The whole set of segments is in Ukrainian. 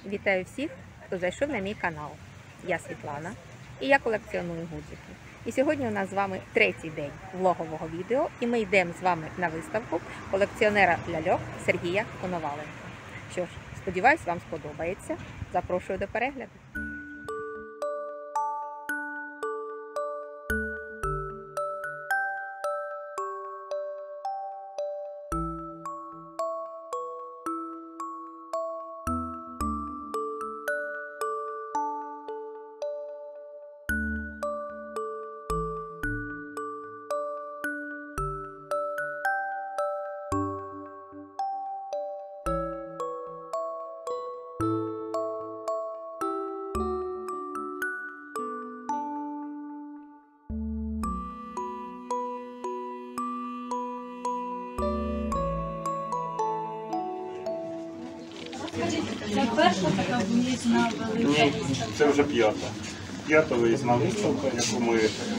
Вітаю всіх, хто зайшов на мій канал. Я Світлана і я колекціоную гудзики. І сьогодні у нас з вами третій день влогового відео, і ми йдемо з вами на виставку колекціонера ляльок Сергія Коноваленка. Що ж, сподіваюсь, вам сподобається. Запрошую до перегляду. Це перша така виїзна велика? Ні, це вже п'ята виїзна виставка, яку ми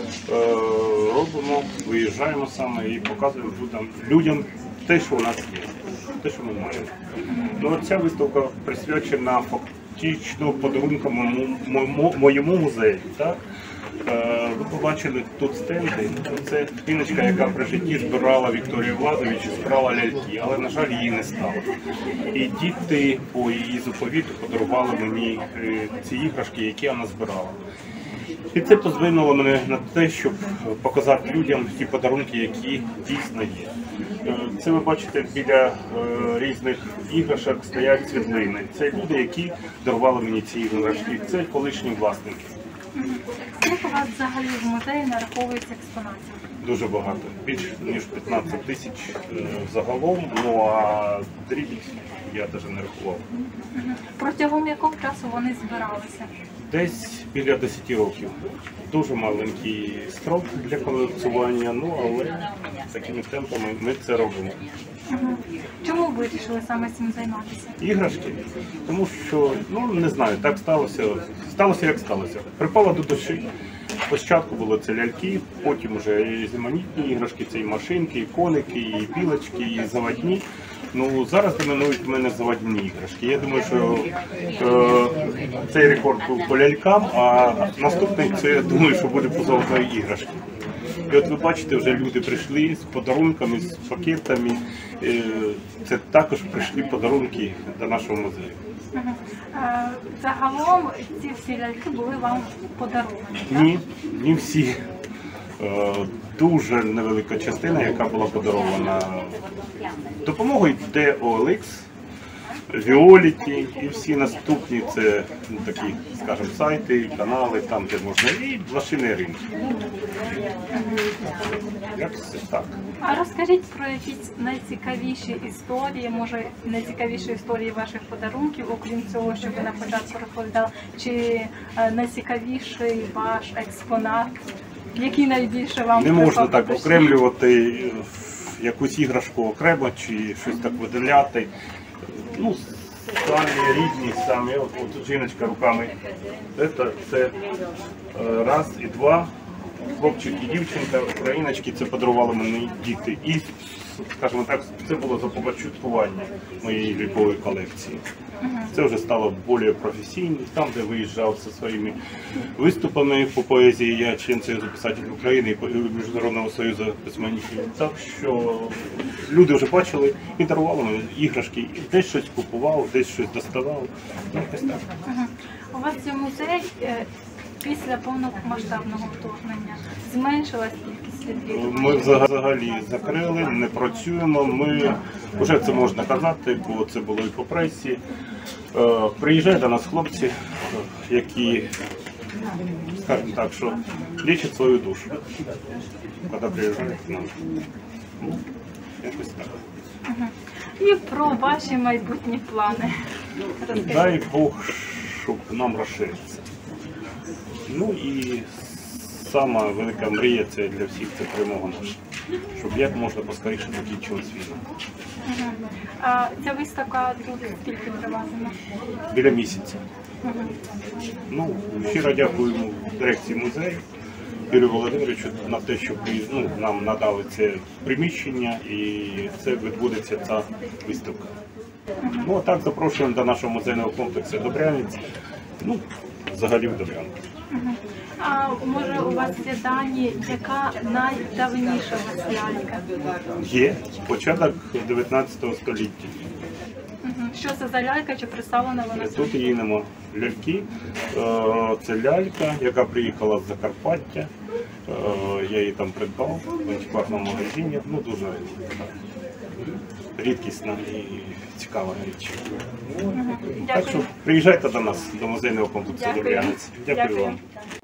робимо, виїжджаємо саме і показуємо людям те, що у нас є, те, що ми маємо. Ну, ця виставка присвячена фактично подарункам моєму музею. Так? Ви побачили тут стенди. Це жіночка, яка при житті збирала Вікторію Владович, збирала ляльки, але, на жаль, її не стало. І діти по її заповіту подарували мені ці іграшки, які вона збирала. І це позвинуло мене на те, щоб показати людям ті подарунки, які дійсно є. Це ви бачите, біля різних іграшок стоять світлини. Це люди, які дарували мені ці іграшки. Це колишні власники. Скільки у вас взагалі в музеї нараховується експонатів? Дуже багато. Більш ніж 15 тисяч загалом, ну а дрібні я навіть не рахував. Протягом якого часу вони збиралися? Десь біля 10 років. Дуже маленький строк для колекціонування, ну але такими темпами ми це робимо. Чому ви вирішили саме цим займатися? Іграшки, тому що, ну не знаю, так сталося як сталося. Припало до душі. Спочатку було це ляльки, потім вже і різноманітні іграшки, це і машинки, і коники, і білочки, і заводні. Ну, зараз домінують в мене заводні іграшки. Я думаю, що цей рекорд був по лялькам, а наступний, це, я думаю, що буде по заводної іграшки. І от ви бачите, вже люди прийшли з подарунками, з пакетами. Це також прийшли подарунки до нашого музею. Загалом ці всі ляльки були вам подаровані, так? Ні, не всі. Дуже невелика частина, яка була подарована. Допомогою йде OLX, Violet і всі наступні, це такі, скажімо, сайти, канали, там де можна, і блошиний ринок. Якось так. А розкажіть про якісь найцікавіші історії, може найцікавіші історії ваших подарунків, окрім цього, що ви на початку розповідали, чи найцікавіший ваш експонат, який найбільше вам Не можна припав так до душі? окремлювати якусь іграшку окремо чи щось так виділяти. Ну, самі рідні, самі, от жіночка руками. Це раз і два. Хлопчик і дівчинка, україночки, це подарували мені діти. І, скажімо так, це було започаткування моєї лялькової колекції. Це вже стало більш професійно. Там, де виїжджав зі своїми виступами по поезії, я член Союзу писателів України і Міжнародного союзу письменників. Так що люди вже бачили і дарували мені іграшки. І десь щось купував, десь щось доставав. Якось так. У вас є музей після повномасштабного вторгнення. Зменшилась кількість відвідувачів? Ми взагалі закрили, не працюємо. Ми вже це можна казати, бо це було і по пресі. Приїжджають до нас хлопці, які, скажімо так, що лічать свою душу, коли приїжджають к нам. Ну, якось так. І про ваші майбутні плани. Дай Бог, щоб нам розширитися. Ну і сама велика мрія це для всіх це перемога наша. Щоб як можна поскоріше закінчилась війна. А ця виставка тут скільки триватиме? Біля місяця. Ну, щиро дякуємо дирекції музею, Юрію Володимировичу на те, що нам надали це приміщення і це відбудеться ця виставка. Ну, а так запрошуємо до нашого музейного комплексу Добрянець, ну, взагалі в Добрянку. А може у вас є дані, яка найдавніша у вас лялька? Є початок 19 століття. Що це за лялька, чи представлена вона? Тут її нема. Ляльки. Це лялька, яка приїхала з Закарпаття. Я її там придбав в антикварному магазині. Ну, дуже рідкісна і цікава річ. Так що приїжджайте до нас, до музейного комплексу Дякую. Добрянець. Дякую вам.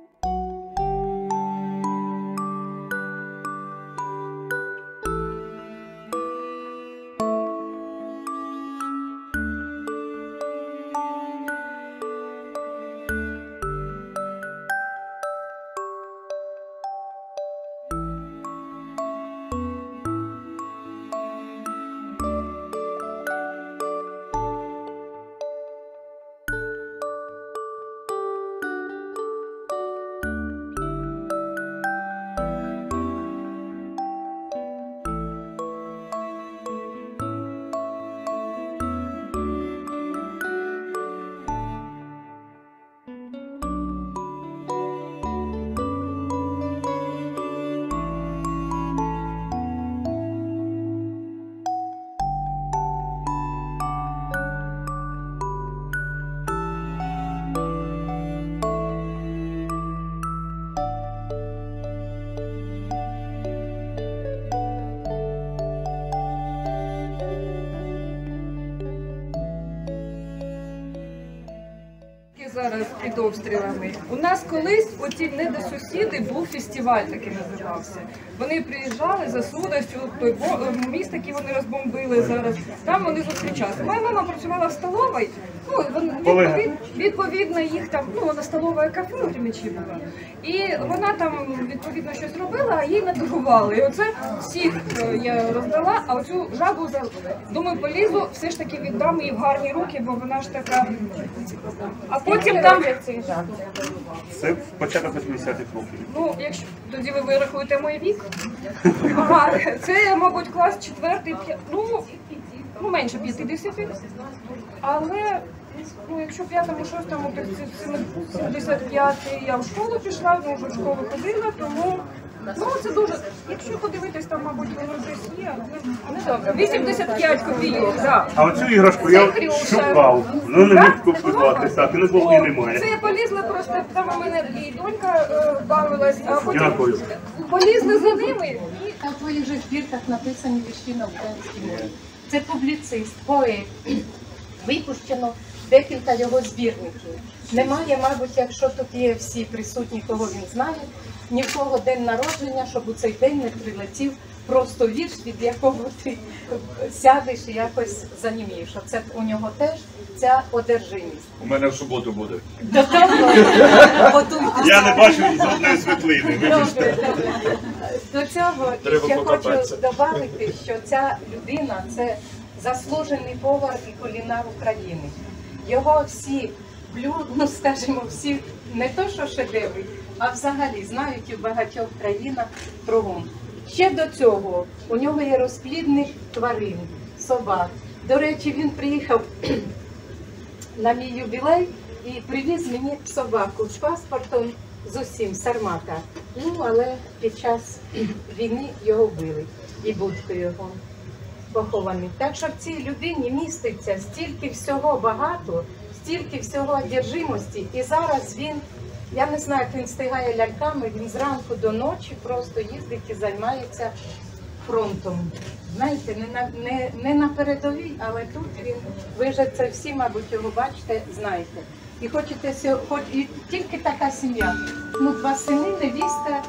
Зараз під обстрілами. У нас колись оці недосусіди був фестиваль, такий називався. Вони приїжджали за судостю, той міст, який вони розбомбили зараз. Там вони зустрічалися. Моя мама працювала в столовій. Ну, відповідно, їх там, ну, вона столова кафе у Гремячі була. І вона там, відповідно, щось робила, а їй надурували. І оце всіх я роздала, а оцю жабу, думаю, полізу, все ж таки віддам їй в гарні руки, бо вона ж така. А потім там... Це початок 80-х років. Ну, якщо тоді ви вирахуєте мій вік. Ага, це, мабуть, клас 4-й, ну, менше 50. Але, ну, якщо в 5-му, 6-му, то це 75-й, я в школу пішла, ну, вже в школу ходила, тому, ну, це дуже, якщо подивитись, там, мабуть, воно десь є, але 85 копійок, так. А оцю іграшку я шукав, ну не міг купувати, так, і не було, і немає. Це я полізла просто, там у мене і донька бавилась, а потім Дякую. полізли за ними. І на твоїх же збірках написані вірші на українській мові. Це публіцист, поет. Випущено декілька його збірників. Немає, мабуть, якщо тут є всі присутні, кого він знає, ні в кого день народження, щоб у цей день не прилетів просто вірш, від якого ти сядеш і якось занімієш. Оце у нього теж ця одержимість. У мене в суботу буде. До того готуйтеся. Я не бачу жодної світлини, вибачте. До цього Треба ще хочу покопатися. додати, що ця людина – це заслужений повар і кулінар України. Його всі блюда, ну скажімо, всі не то що шедеври, а взагалі знають у багатьох країнах кругом. Ще до цього у нього є розплідник тварин, собак. До речі, він приїхав на мій юбілей і привіз мені собаку з паспортом, з усім, Сармата. Ну, але під час війни його вбили і будько його похований. Так що в цій людині міститься стільки всього багато, стільки всього одержимості. І зараз він, я не знаю, як він встигає ляльками, він зранку до ночі просто їздить і займається фронтом. Знаєте, не на передовій, але тут він, ви ж це всі, мабуть, його бачите, знаєте. І хочете, хоч і тільки така сім'я, ну, 2 сини, невістка.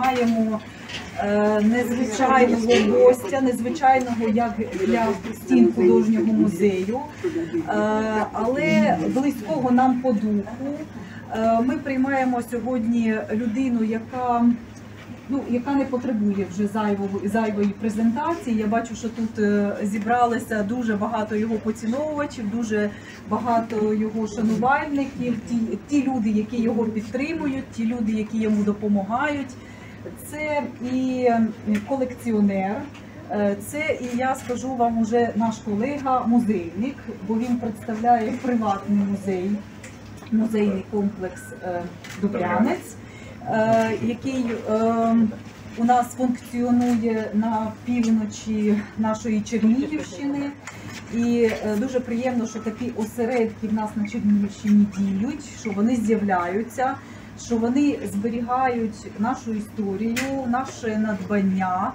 маємо незвичайного гостя, незвичайного як для стін художнього музею, але близького нам по духу. Ми приймаємо сьогодні людину, яка не потребує вже зайвої презентації. Я бачу, що тут зібралося дуже багато його поціновувачів, дуже багато його шанувальників, ті люди, які його підтримують, ті люди, які йому допомагають. Це і колекціонер, це і, я скажу вам, уже наш колега-музейник, бо він представляє приватний музей, музейний комплекс Дубрянець, який у нас функціонує на півночі нашої Чернігівщини. І дуже приємно, що такі осередки в нас на Чернігівщині діють, що вони з'являються, що вони зберігають нашу історію, наше надбання.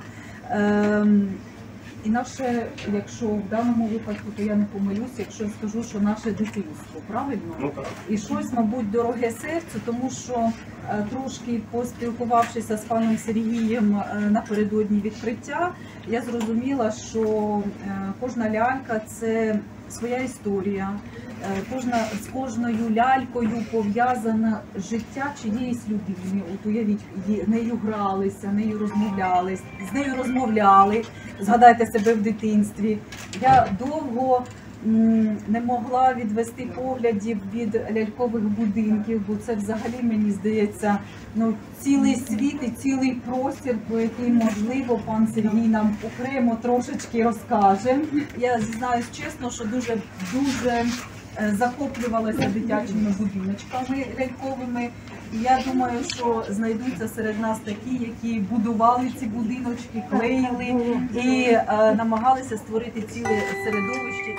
І наше, якщо в даному випадку, то я не помилюся, якщо я скажу, що наше дитинство, правильно? І щось, мабуть, дороге серцю, тому що трошки поспілкувавшися з паном Сергієм напередодні відкриття, я зрозуміла, що кожна лялька – це своя історія, з кожною лялькою пов'язане життя чиєїсь людини. От уявіть, нею гралися, нею розмовляли, з нею розмовляли, згадайте себе в дитинстві. Я довго не могла відвести поглядів від лялькових будинків, бо це взагалі, мені здається, цілий світ і цілий простір, про який, можливо, пан Сергій нам окремо трошечки розкаже. Я зізнаюсь чесно, що дуже захоплювалася дитячими будиночками ляльковими. І я думаю, що знайдуться серед нас такі, які будували ці будиночки, клеїли і намагалися створити ціле середовище.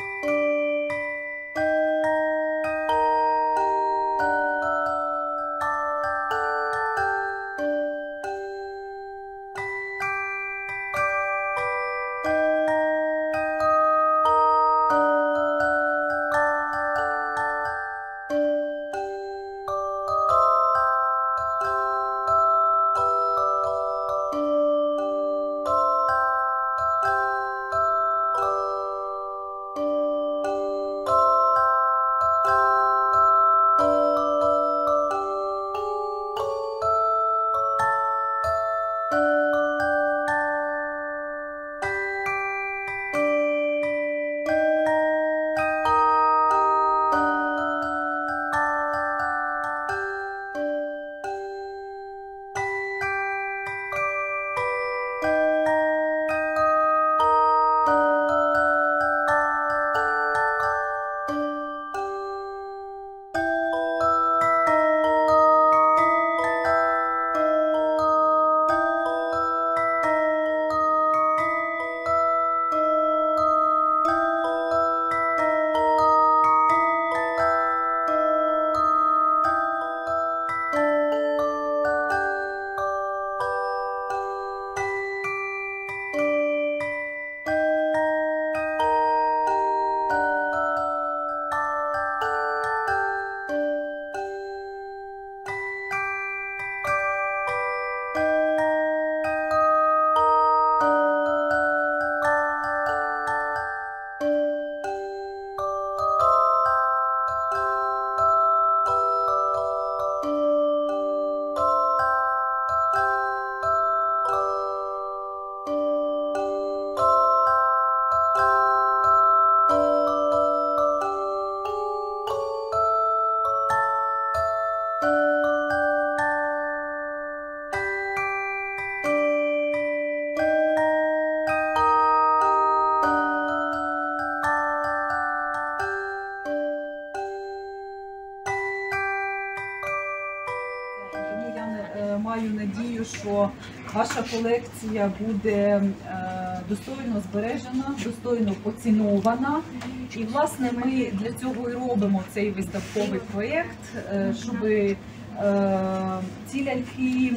Маю надію, що ваша колекція буде достойно збережена, достойно поцінована. І, власне, ми для цього і робимо цей виставковий проєкт, щоб ці ляльки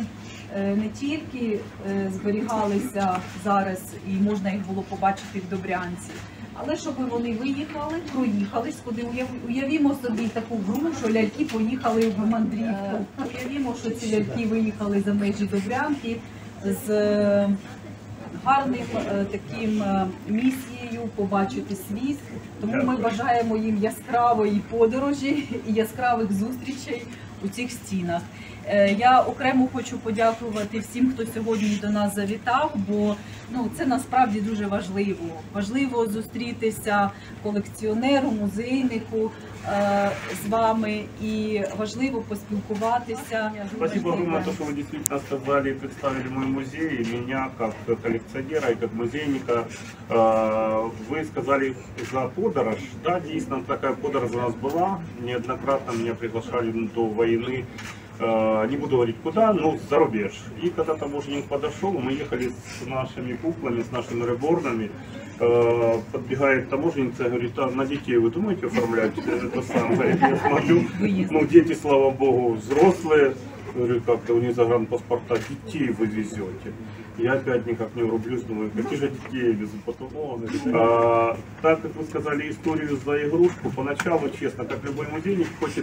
не тільки зберігалися зараз і можна їх було побачити в Добрянці, але щоб вони виїхали, проїхались, куди уявімо собі таку гру, що ляльки поїхали в мандрівку. Уявімо, що ці ляльки виїхали за межі Добрянки з гарним таким місією побачити світ. Тому ми бажаємо їм яскравої подорожі і яскравих зустрічей у цих стінах. Я окремо хочу подякувати всім, хто сьогодні до нас завітав, бо це насправді дуже важливо. Важливо зустрітися колекціонеру, музейнику з вами и важливо поспілкуватися. Спасибо огромное, что вы действительно сказали и представили мой музей, и меня как коллекционера и как музейника. Вы сказали за подорож. Да, действительно, такая подорож у нас была. Неоднократно меня приглашали до войны. Не буду говорить куда, но за рубеж. И когда таможенник подошел, мы ехали с нашими куклами, с нашими реборнами. Подбегает таможенница и говорит: а на детей вы думаете оформлять это самое? Я смотрю, дети, слава богу, взрослые. Говорю, как-то у них загранпаспорта, детей вы везете. Я опять никак не врублюсь, думаю, какие же детей везу, потом так как вы сказали историю за игрушку, поначалу, честно, как любой музейник хочет,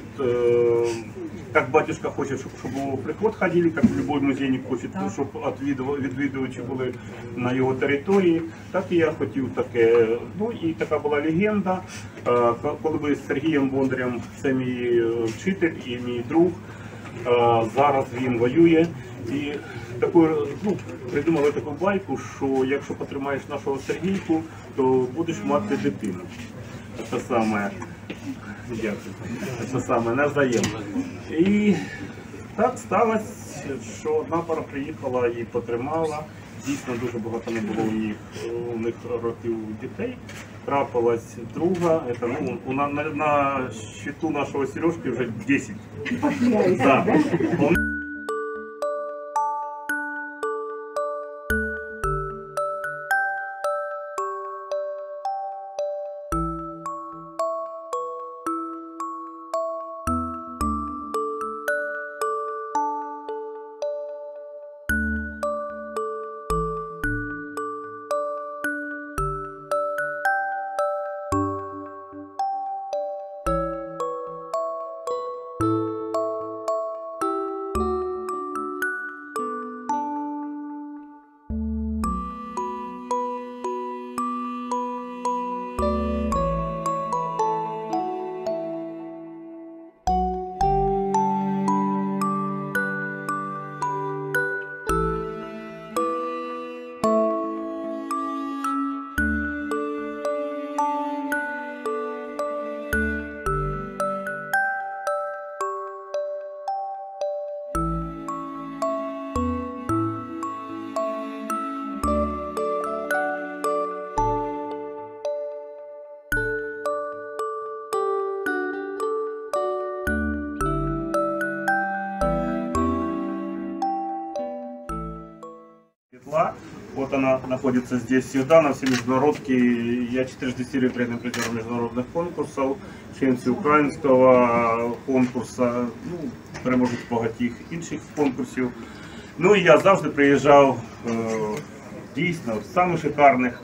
как батюшка хочет, чтобы в приход ходили, как любой музейник хочет, чтобы відвідувачі були на його території, так і я хотів таке. Ну і така була легенда, коли ви з Сергієм Бондарем, це мій вчитель і мій друг, зараз він воює. І придумали таку байку, що якщо потримаєш нашого Сергійку, то будеш мати дитину. Це саме, дякую, це саме навзаєм. І так сталося, що одна пара приїхала і потримала. Дійсно, дуже багато не було у них років дітей. Трапилась друга, на щиту нашого Сережки вже 10. Да. Вот она находится здесь всегда, на все международки. Я 4 серебряный призер международных конкурсов, член всеукраїнського конкурсу, переможець багатьох інших конкурсів. Ну і я завжди приїжджав дійсно в самых шикарных,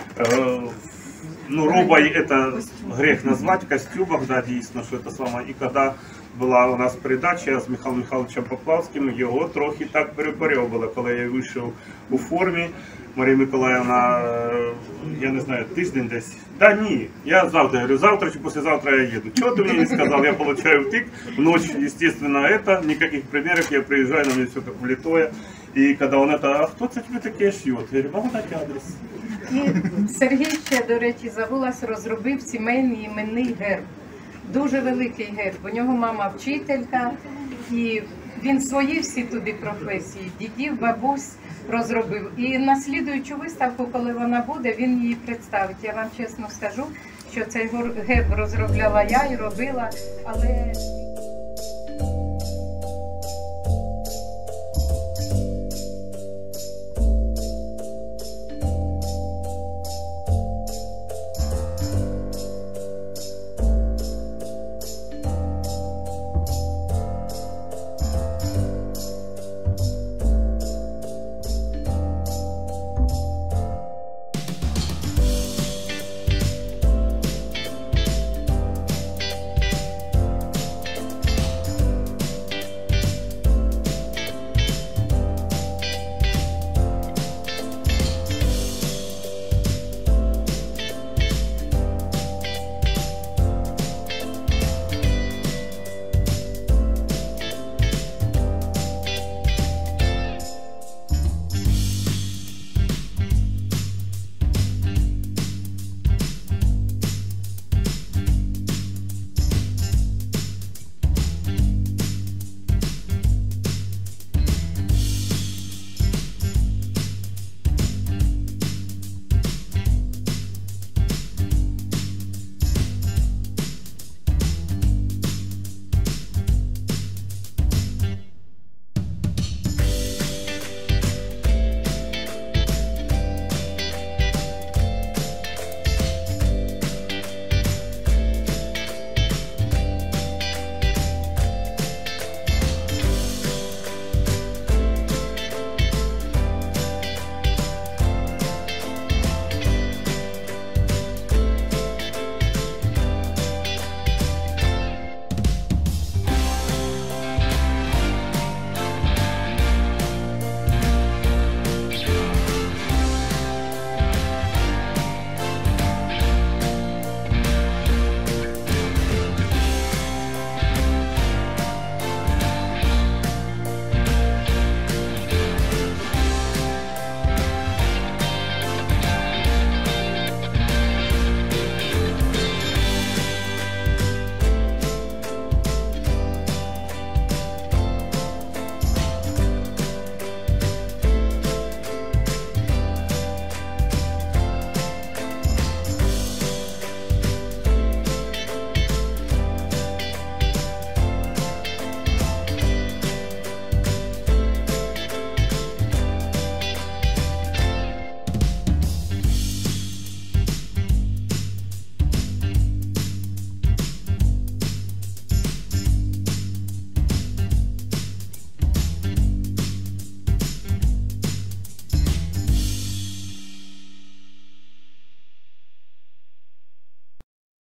робой это грех назвать, костюмах, да, дійсно, що це саме. І коли була у нас передача з Михайлом Михайловичем Поплавським, його трохи так перепорьовувало, коли я вийшов у формі. Марія Миколаївна, я не знаю, тиждень десь. Да ні, я завтра говорю, завтра чи післязавтра я їду. Чого ти мені не сказав, я получаю втик, в ночь, естественно, это, никаких примеров, я приезжаю, на мне все как влитое. И когда он а кто це тебе таке шьет? Я говорю, могу дать адрес. І Сергій ще, до речі, забулась, розробив сімейний іменний герб. Дуже великий герб. У нього мама вчителька, і він свої всі туди професії, дідів, бабусь розробив. І на слідуючу виставку, коли вона буде, він її представить. Я вам чесно скажу, що цей герб розробляла я і робила, але...